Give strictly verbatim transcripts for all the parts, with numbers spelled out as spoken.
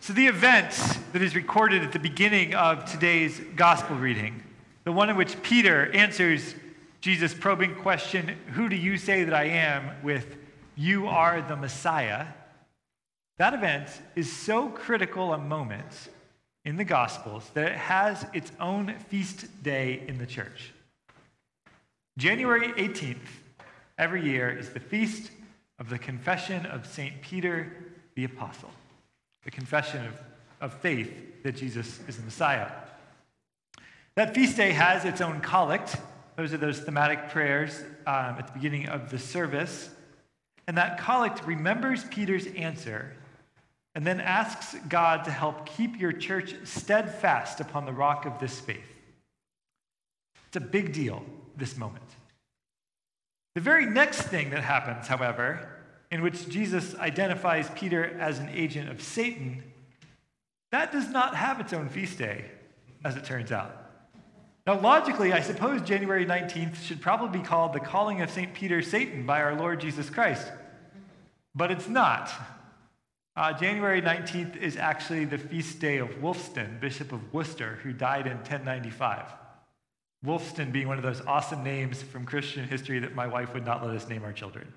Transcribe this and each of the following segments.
So the event that is recorded at the beginning of today's gospel reading, the one in which Peter answers Jesus' probing question, "Who do you say that I am?" with, "You are the Messiah," that event is so critical a moment in the Gospels that it has its own feast day in the church. January eighteenth, every year, is the feast of the confession of Saint Peter the Apostle, the confession of, of faith that Jesus is the Messiah. That feast day has its own collect. Those are those thematic prayers um, at the beginning of the service. And that collect remembers Peter's answer and then asks God to help keep your church steadfast upon the rock of this faith. It's a big deal, this moment. The very next thing that happens, however, in which Jesus identifies Peter as an agent of Satan, that does not have its own feast day, as it turns out. Now, logically, I suppose January nineteenth should probably be called the calling of Saint Peter Satan by our Lord Jesus Christ. But it's not. Uh, January nineteenth is actually the feast day of Wulfstan, Bishop of Worcester, who died in ten ninety-five. Wulfstan being one of those awesome names from Christian history that my wife would not let us name our children.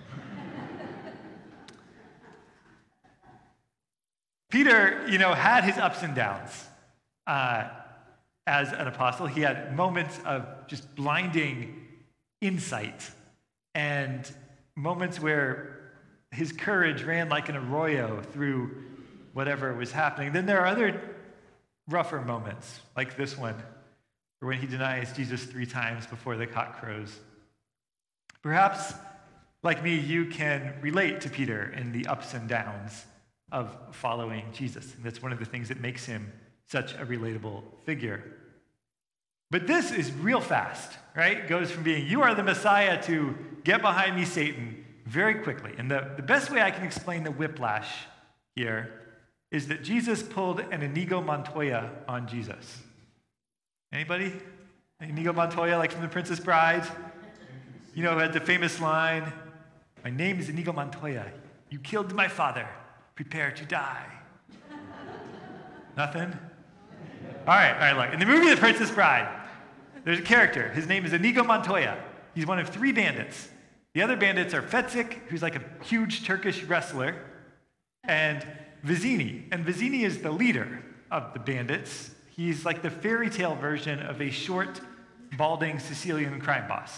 Peter, you know, had his ups and downs. Uh, as an apostle, he had moments of just blinding insight and moments where his courage ran like an arroyo through whatever was happening. Then there are other rougher moments, like this one, or when he denies Jesus three times before the cock crows. Perhaps, like me, you can relate to Peter in the ups and downs of following Jesus. And that's one of the things that makes him such a relatable figure. But this is real fast, right? It goes from being, "You are the Messiah," to "Get behind me, Satan," very quickly. And the, the best way I can explain the whiplash here is that Jesus pulled an Inigo Montoya on Jesus. Anybody? Inigo Montoya, like from The Princess Bride? You know, who had the famous line, "My name is Inigo Montoya. You killed my father. Prepare to die." Nothing? All right, all right, look. In the movie The Princess Bride, there's a character. His name is Inigo Montoya. He's one of three bandits. The other bandits are Fetzik, who's like a huge Turkish wrestler, and Vizzini. And Vizzini is the leader of the bandits. He's like the fairy tale version of a short, balding Sicilian crime boss.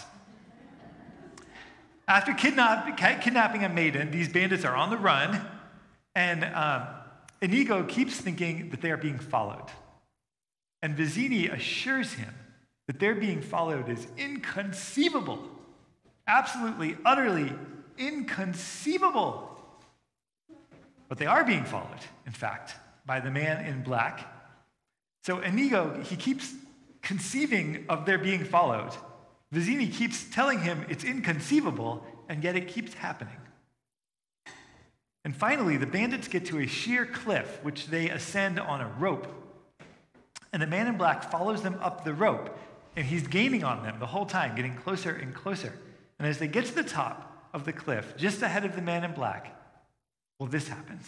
After kidnap, kidnapping a maiden, these bandits are on the run, and um, Inigo keeps thinking that they are being followed. And Vizzini assures him that their being followed is inconceivable. Absolutely, utterly inconceivable. But they are being followed, in fact, by the man in black. So Inigo, he keeps conceiving of their being followed. Vizzini keeps telling him it's inconceivable, and yet it keeps happening. And finally, the bandits get to a sheer cliff, which they ascend on a rope. And the man in black follows them up the rope, and he's gaining on them the whole time, getting closer and closer. And as they get to the top of the cliff, just ahead of the man in black, well, this happens.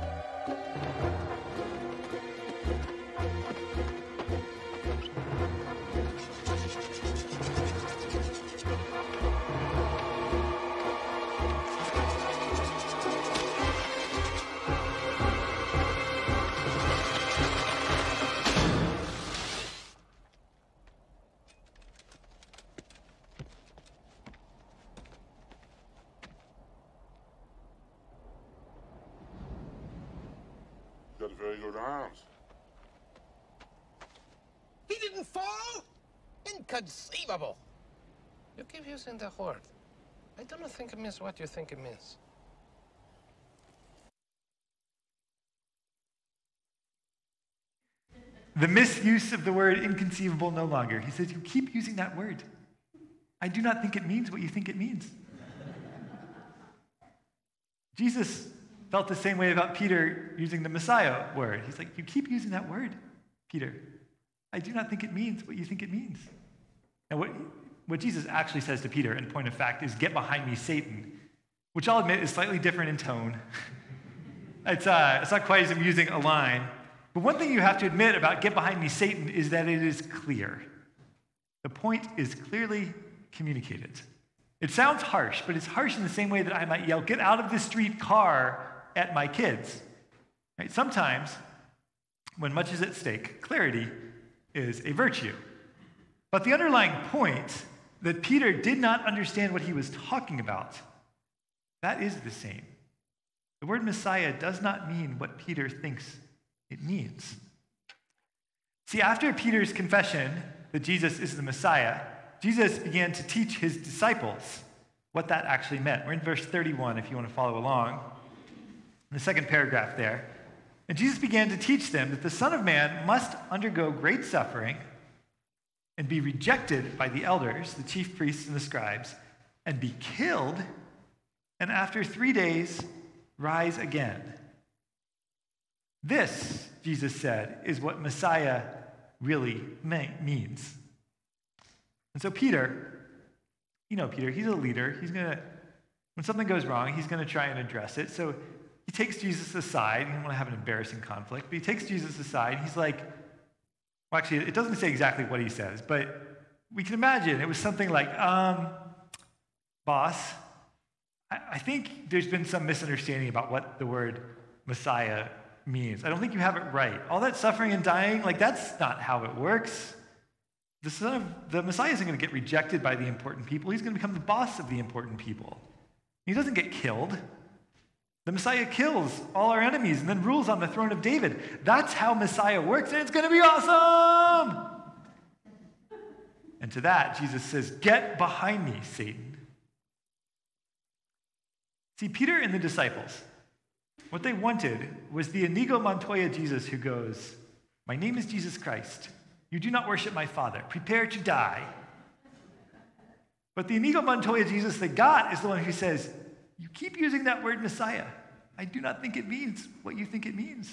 Got very good arms. He didn't fall? Inconceivable. You keep using the word. I don't think it means what you think it means. The misuse of the word inconceivable no longer. He says, you keep using that word. I do not think it means what you think it means. Jesus felt the same way about Peter using the Messiah word. He's like, you keep using that word, Peter. I do not think it means what you think it means. And what, what Jesus actually says to Peter, in point of fact, is, "Get behind me, Satan," which I'll admit is slightly different in tone. It's, uh, it's not quite as amusing a line. But one thing you have to admit about Get Behind Me, Satan, is that it is clear. The point is clearly communicated. It sounds harsh, but it's harsh in the same way that I might yell, "Get out of the street, car," at my kids. Right? Sometimes, when much is at stake, clarity is a virtue. But the underlying point that Peter did not understand what he was talking about, that is the same. The word Messiah does not mean what Peter thinks it means. See, after Peter's confession that Jesus is the Messiah, Jesus began to teach his disciples what that actually meant. We're in verse thirty-one if you want to follow along. In the second paragraph there. And Jesus began to teach them that the Son of Man must undergo great suffering and be rejected by the elders, the chief priests and the scribes, and be killed, and after three days rise again. This, Jesus said, is what Messiah really means. And so Peter, you know Peter, he's a leader. He's going to, when something goes wrong, he's going to try and address it. So he takes Jesus aside. He doesn't want to have an embarrassing conflict, but he takes Jesus aside. He's like, well, actually, it doesn't say exactly what he says, but we can imagine it was something like, um, boss, I, I think there's been some misunderstanding about what the word Messiah means. I don't think you have it right. All that suffering and dying, like that's not how it works. The son of the Messiah isn't going to get rejected by the important people. He's going to become the boss of the important people. He doesn't get killed. The Messiah kills all our enemies and then rules on the throne of David. That's how Messiah works, and it's going to be awesome. And to that, Jesus says, "Get behind me, Satan." See, Peter and the disciples, what they wanted was the Inigo Montoya Jesus who goes, "My name is Jesus Christ. You do not worship my Father. Prepare to die." But the Inigo Montoya Jesus they got is the one who says, "You keep using that word Messiah. I do not think it means what you think it means."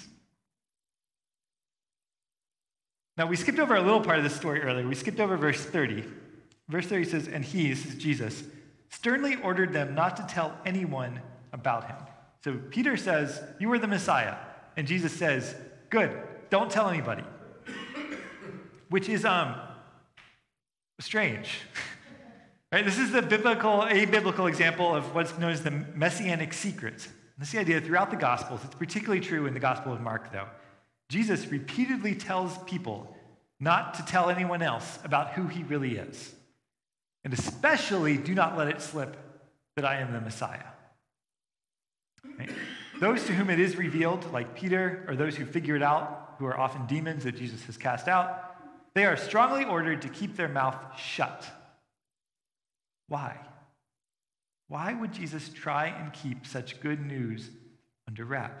Now, we skipped over a little part of this story earlier. We skipped over verse thirty. Verse thirty says, "And he," this is Jesus, "sternly ordered them not to tell anyone about him." So Peter says, "You are the Messiah." And Jesus says, "Good, don't tell anybody." Which is um, strange. Right? This is the biblical, a biblical example of what's known as the messianic secret. And this is the idea throughout the Gospels. It's particularly true in the Gospel of Mark, though. Jesus repeatedly tells people not to tell anyone else about who he really is. And especially, do not let it slip that I am the Messiah. Right? Those to whom it is revealed, like Peter, or those who figure it out, who are often demons that Jesus has cast out, they are strongly ordered to keep their mouth shut. Why? Why would Jesus try and keep such good news under wraps?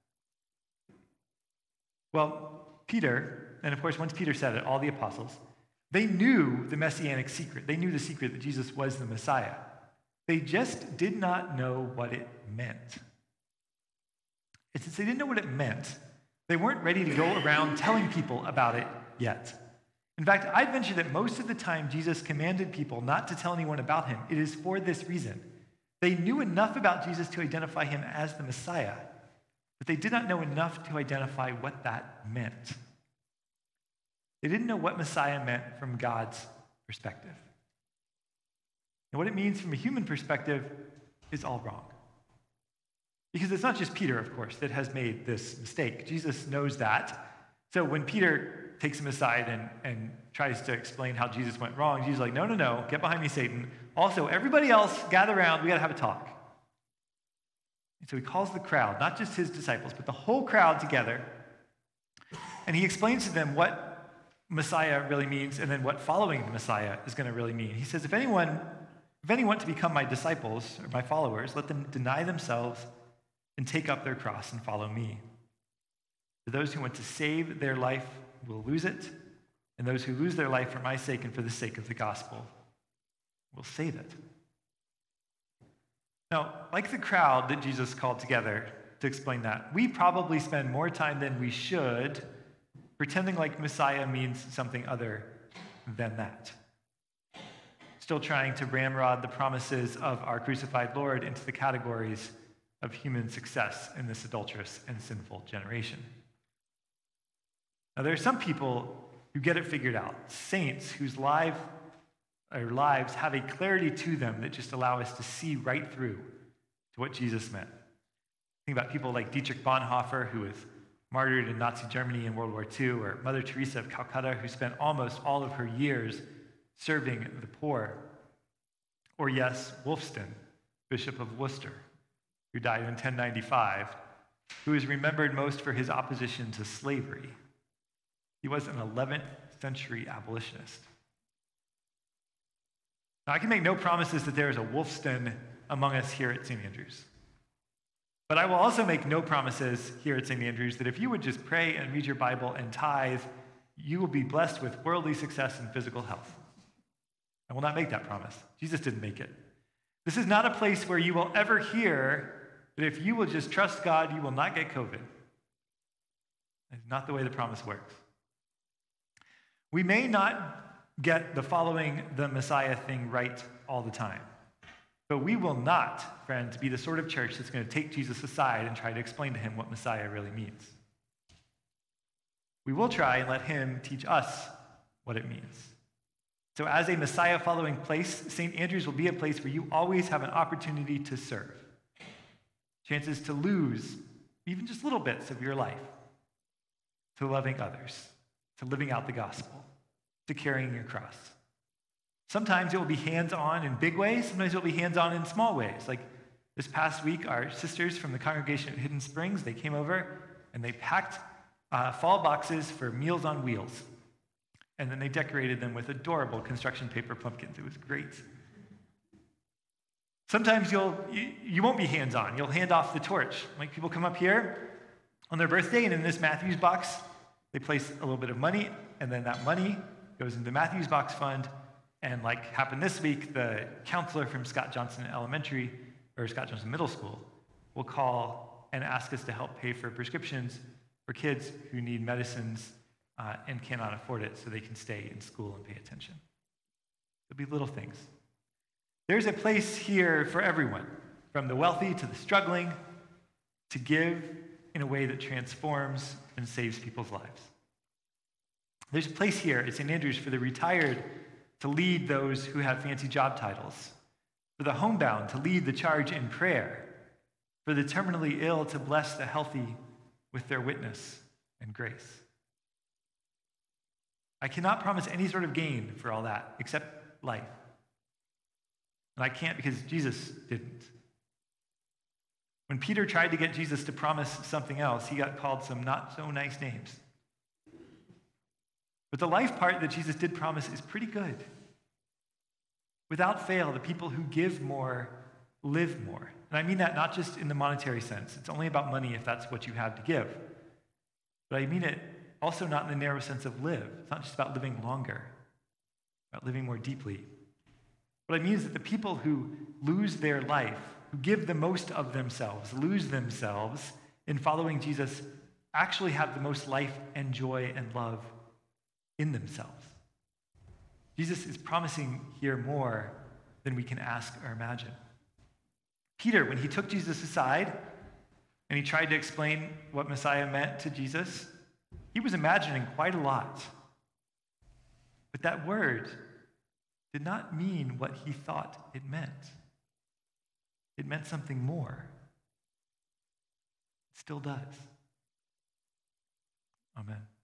Well, Peter, and of course, once Peter said it, all the apostles, they knew the messianic secret. They knew the secret that Jesus was the Messiah. They just did not know what it meant. And since they didn't know what it meant, they weren't ready to go around telling people about it yet. In fact, I'd venture that most of the time Jesus commanded people not to tell anyone about him, it is for this reason. They knew enough about Jesus to identify him as the Messiah, but they did not know enough to identify what that meant. They didn't know what Messiah meant from God's perspective. And what it means from a human perspective is all wrong. Because it's not just Peter, of course, that has made this mistake. Jesus knows that. So when Peter takes him aside and, and tries to explain how Jesus went wrong, Jesus is like, no, no, no, get behind me, Satan. Also, everybody else, gather around, we got to have a talk. And so he calls the crowd, not just his disciples, but the whole crowd together, and he explains to them what Messiah really means and then what following the Messiah is going to really mean. He says, if anyone, if any want to become my disciples or my followers, let them deny themselves and take up their cross and follow me. For those who want to save their life will lose it, and those who lose their life for my sake and for the sake of the gospel will save it. Now, like the crowd that Jesus called together to explain that, we probably spend more time than we should pretending like Messiah means something other than that. Still trying to ramrod the promises of our crucified Lord into the categories of human success in this adulterous and sinful generation. Now, there are some people who get it figured out, saints whose life, or lives have a clarity to them that just allow us to see right through to what Jesus meant. Think about people like Dietrich Bonhoeffer, who was martyred in Nazi Germany in World War Two, or Mother Teresa of Calcutta, who spent almost all of her years serving the poor. Or yes, Wulfstan, Bishop of Worcester, who died in ten ninety-five, who is remembered most for his opposition to slavery. He was an eleventh century abolitionist. Now, I can make no promises that there is a Wulfstan among us here at Saint Andrews. But I will also make no promises here at Saint Andrews that if you would just pray and read your Bible and tithe, you will be blessed with worldly success and physical health. I will not make that promise. Jesus didn't make it. This is not a place where you will ever hear that if you will just trust God, you will not get COVID. That's not the way the promise works. We may not get the following the Messiah thing right all the time. But we will not, friends, be the sort of church that's going to take Jesus aside and try to explain to him what Messiah really means. We will try and let him teach us what it means. So as a Messiah-following place, Saint Andrews will be a place where you always have an opportunity to serve. Chances to lose even just little bits of your life to loving others, to living out the gospel, to carrying your cross. Sometimes it will be hands-on in big ways. Sometimes it will be hands-on in small ways. Like this past week, our sisters from the congregation at Hidden Springs, they came over and they packed uh, fall boxes for Meals on Wheels. And then they decorated them with adorable construction paper pumpkins. It was great. Sometimes you'll, you, you won't be hands-on. You'll hand off the torch. Like people come up here on their birthday, and in this Matthews box, they place a little bit of money, and then that money goes into the Matthews box fund. And like happened this week, the counselor from Scott Johnson Elementary, or Scott Johnson Middle School, will call and ask us to help pay for prescriptions for kids who need medicines uh, and cannot afford it so they can stay in school and pay attention. It'll be little things. There's a place here for everyone, from the wealthy to the struggling, to give in a way that transforms and saves people's lives. There's a place here at Saint Andrews for the retired to lead those who have fancy job titles, for the homebound to lead the charge in prayer, for the terminally ill to bless the healthy with their witness and grace. I cannot promise any sort of gain for all that except life. And I can't because Jesus didn't. When Peter tried to get Jesus to promise something else, he got called some not so nice names. But the life part that Jesus did promise is pretty good. Without fail, the people who give more live more. And I mean that not just in the monetary sense. It's only about money if that's what you have to give. But I mean it also not in the narrow sense of live. It's not just about living longer, about living more deeply. What I mean is that the people who lose their life, who give the most of themselves, lose themselves in following Jesus, actually have the most life and joy and love in themselves. Jesus is promising here more than we can ask or imagine. Peter, when he took Jesus aside and he tried to explain what Messiah meant to Jesus, he was imagining quite a lot. But that word did not mean what he thought it meant. It meant something more. It still does. Amen.